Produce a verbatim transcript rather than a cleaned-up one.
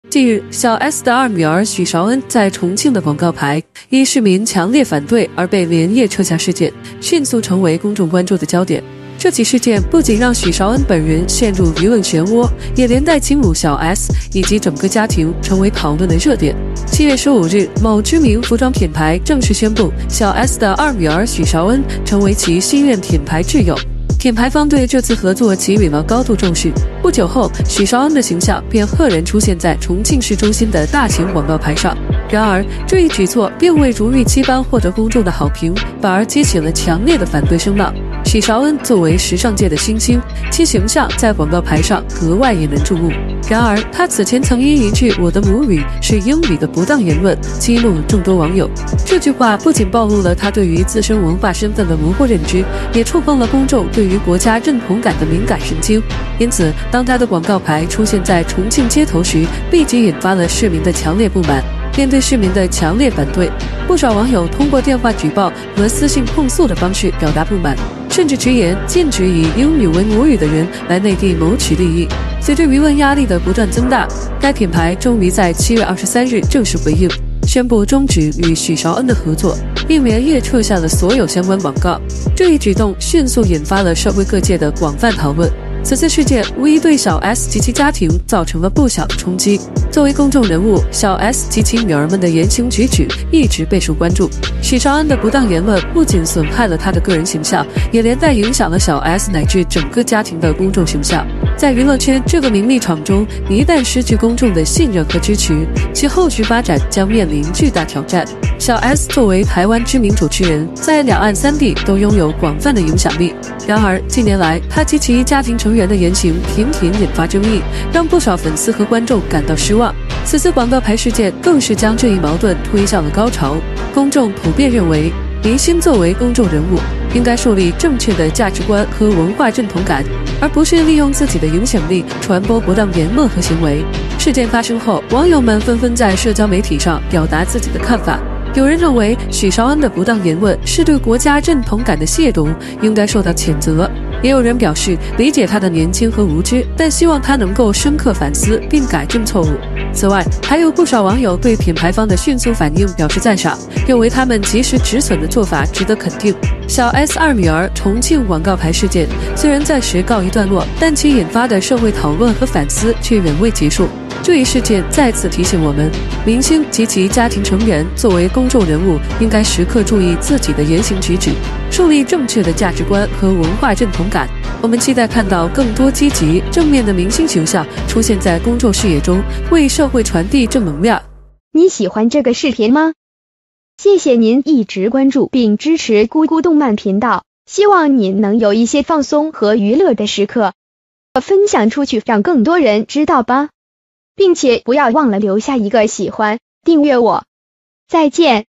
近日，小 S 的二女儿许绍恩在重庆的广告牌因市民强烈反对而被连夜撤下事件，迅速成为公众关注的焦点。这起事件不仅让许绍恩本人陷入舆论漩涡，也连带亲母小 S 以及整个家庭成为讨论的热点。七月十五日，某知名服装品牌正式宣布，小 S 的二女儿许绍恩成为其新任品牌挚友。品牌方对这次合作给予了高度重视。不久后，许绍恩的形象便赫然出现在重庆市中心的大型广告牌上。然而，这一举措并未如预期般获得公众的好评，反而激起了强烈的反对声浪。许绍恩作为时尚界的新星，其形象在广告牌上格外引人注目。然而，他此前曾因一句“我的母语是英语”的不当言论激怒了众多网友。这句话不仅暴露了他对于自身文化身份的模糊认知，也触碰了公众对于国家认同感的敏感神经。因此，当他的广告牌出现在重庆街头时，立即引发了市民的强烈不满。面对市民的强烈反对，不少网友通过电话举报和私信控诉的方式表达不满，甚至直言禁止以英语为母语的人来内地谋取利益。随着舆论压力的不断增大，该品牌终于在七月二十三日正式回应，宣布终止与许绍恩的合作，并连夜撤下了所有相关广告。这一举动迅速引发了社会各界的广泛讨论。此次事件无疑对小 S 及其家庭造成了不小的冲击。作为公众人物，小 S 及其女儿们的言行举止一直备受关注。许绍恩的不当言论不仅损害了他的个人形象，也连带影响了小 S 乃至整个家庭的公众形象。在娱乐圈这个名利场中，一旦失去公众的信任和支持，其后续发展将面临巨大挑战。小 S 作为台湾知名主持人，在两岸三地都拥有广泛的影响力。然而，近年来他及其家庭成员的言行频频引发争议，让不少粉丝和观众感到失望。此次广告牌事件更是将这一矛盾推向了高潮。公众普遍认为，明星作为公众人物，应该树立正确的价值观和文化认同感，而不是利用自己的影响力传播不当言论和行为。事件发生后，网友们纷纷在社交媒体上表达自己的看法。有人认为许绍恩的不当言论是对国家认同感的亵渎，应该受到谴责。也有人表示理解他的年轻和无知，但希望他能够深刻反思并改正错误。此外，还有不少网友对品牌方的迅速反应表示赞赏，认为他们及时止损的做法值得肯定。小 S 二女儿重庆广告牌事件虽然暂时告一段落，但其引发的社会讨论和反思却远未结束。这一事件再次提醒我们，明星及其家庭成员作为公众人物，应该时刻注意自己的言行举止，树立正确的价值观和文化认同感。我们期待看到更多积极正面的明星形象出现在公众视野中，为社会传递正能量。 你喜欢这个视频吗？谢谢您一直关注并支持咕咕动漫频道，希望你能有一些放松和娱乐的时刻，分享出去让更多人知道吧。并且不要忘了留下一个喜欢，订阅我。再见。